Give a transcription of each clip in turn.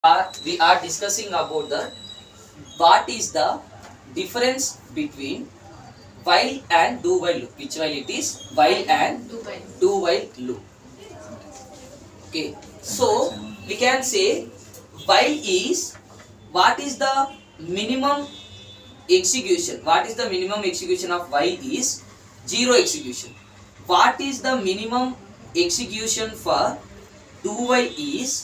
we are discussing about the what is the difference between while and do while loop. Which while it is? While and do while loop. Okay, so we can say while is what is the minimum execution. What is the minimum execution of while is 0 execution. What is the minimum execution for do while is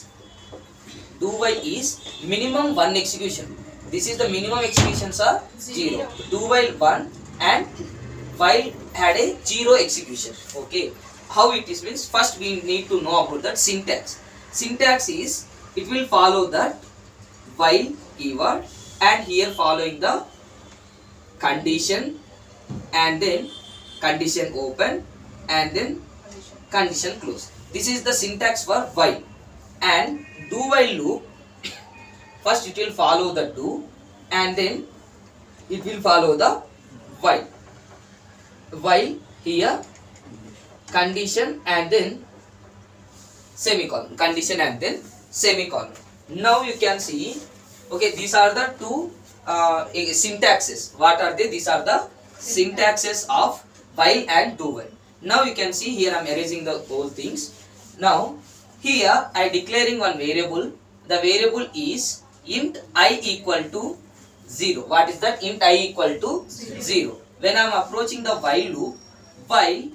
minimum 1 execution. This is the minimum executions are 0. Do while 1 and while had a 0 execution. Okay, how it is means first we need to know about that syntax. Syntax is it will follow that while keyword and here following the condition and then condition open and then condition close. This is the syntax for while. And do while loop, first it will follow the do and then it will follow the while. While here condition and then semicolon, condition and then semicolon. Now you can see, okay, these are the two syntaxes. What are they? These are the syntaxes of while and do while. Now you can see here I am erasing the whole things. Now here I declaring one variable. The variable is int I equal to 0. What is that? Int I equal to 0. When I am approaching the while loop, while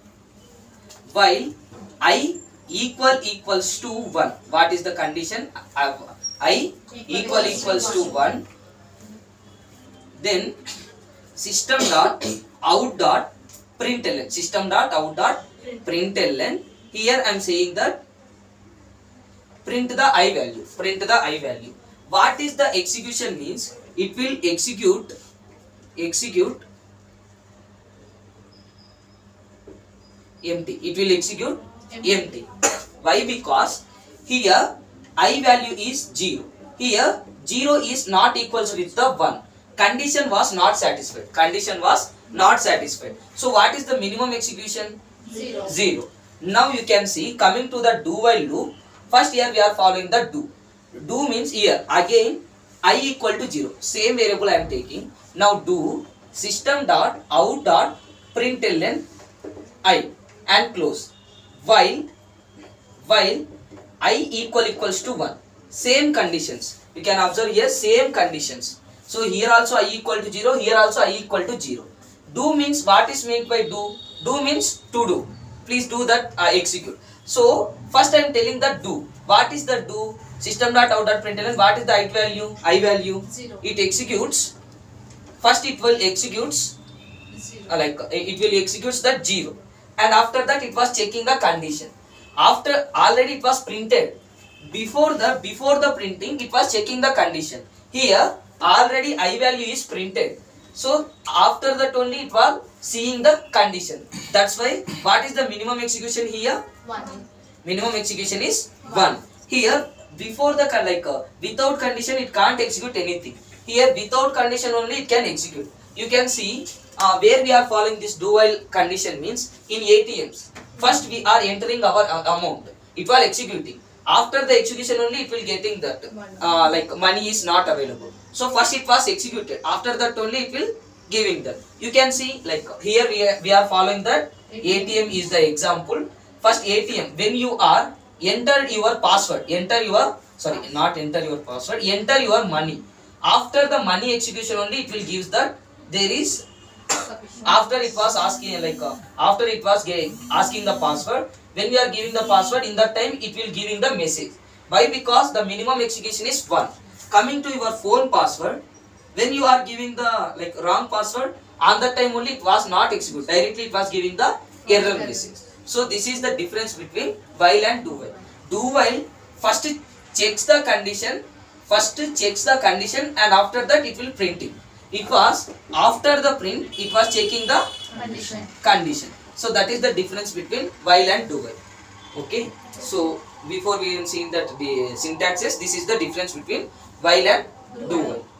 I equals to 1. What is the condition? I equals to 1. Then system dot out dot println. System dot out dot println. Here I am saying that print the I value. Print the I value. What is the execution means? It will execute empty. It will execute empty. Why? Because here I value is 0. Here 0 is not equals with the 1. Condition was not satisfied. Condition was not satisfied. So what is the minimum execution? 0. Now you can see coming to the do while loop. First here we are following the do. Do means here again I equal to 0. Same variable I am taking. Now do system dot out dot println I and close. While I equals to 1. Same conditions. You can observe here same conditions. So here also I equal to 0. Here also I equal to 0. Do means what is meant by do? Do means to do. Please do that execute. So first I am telling the do. What is the do? System dot out dot println. What is the I value? I value 0. It executes. First it will executes it will executes that 0. And after that it was checking the condition. After already it was printed. Before the printing it was checking the condition. Here already I value is printed. So after that only it was seeing the condition. That's why what is the minimum execution here? 1. Minimum execution is 1. Here before the without condition it can't execute anything. Here without condition only it can execute. You can see where we are following this do while condition means in ATMs. First we are entering our amount. It was executing. After the execution only it will getting that money is not available. So first it was executed. After that only it will giving that. You can see here we are following that ATM is the example. First ATM when you are enter your password. Enter your money. After the money execution only it will gives that there is after it was asking after it was asking the password. When we are giving the password in that time it will giving the message. Why? Because the minimum execution is 1. Coming to your phone password, when you are giving the wrong password, on that time only it was not executed. Directly it was giving the error message. So this is the difference between while and do while. Do while first checks the condition. And after that it will print it. It was after the print it was checking the condition. So that is the difference between while and do while. Okay. So before we have seen that the syntaxes, this is the difference between while and do while.